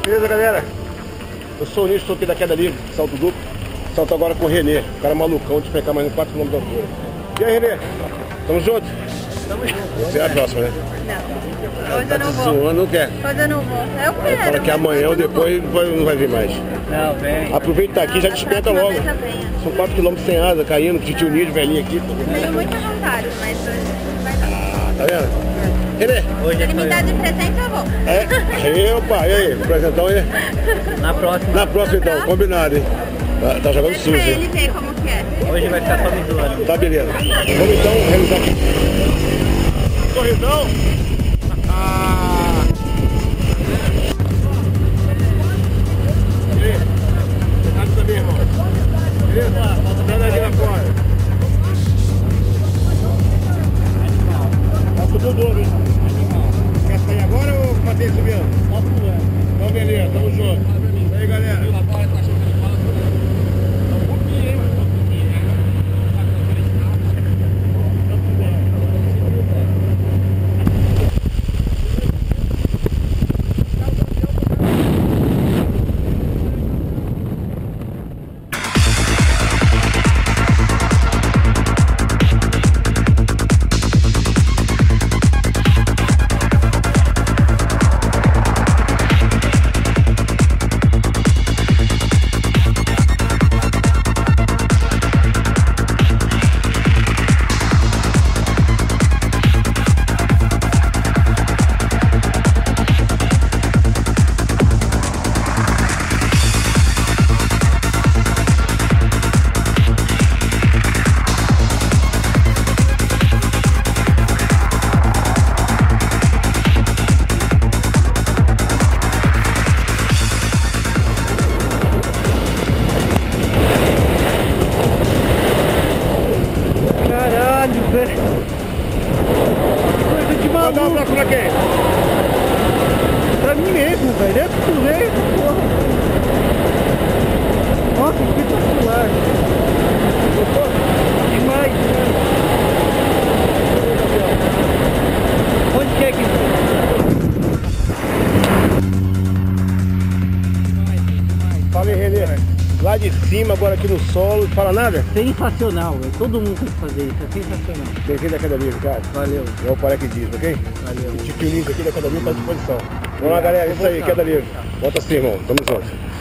Beleza, galera? Eu sou o Nicho, sou aqui da queda livre, salto duplo. Salto agora com o Renê, o cara malucão de pegar mais de 4 km de altura. E aí, Renê? Tamo junto? Tamo junto. Você é a próxima, né? Não. Hoje eu não vou. Não quer? Hoje eu não vou. Eu quero. Fala que amanhã ou depois não vai vir mais. Não, vem. Aproveita que tá aqui, já desperta logo. São 4 km sem asa, caindo, com o tio Nicho, velhinho aqui. Tenho muita vontade, mas hoje não vai dar. Tá vendo? Renê? Se ele me dá de presente, eu vou. É? Opa, e aí? Presentão aí? Na próxima. Na próxima então, combinado, hein? Tá jogando Deixa sujo, pra hein? ele ver como que é. Hoje vai ficar só me zoando. Tá, beleza. Vamos então realizar aqui. Sorrisão? E aí? Você sabe também, irmão? Beleza? Falta ali lá fora. Tá tudo duro, hein? Quer sair agora ou bater subindo? Tá subindo. Então beleza, tamo junto. E aí, galera? Coisa de maluco. Vai dar um abraço pra quem? Pra mim mesmo, velho. É pro velho. Nossa, que espetacular. Gostou? Demais, né? Onde que é que... Fala aí, Renê. Lá de cima, agora aqui no solo, não fala nada? Sensacional, velho. Todo mundo tem que fazer isso, é sensacional. Bem-vindo à Queda Livre, cara. Valeu. É o Paré que diz, ok? Valeu. O tio Nicho aqui da Queda Livre tá à disposição. Vamos lá, galera, isso aí, Queda Livre. Volta assim, irmão. Tamo junto.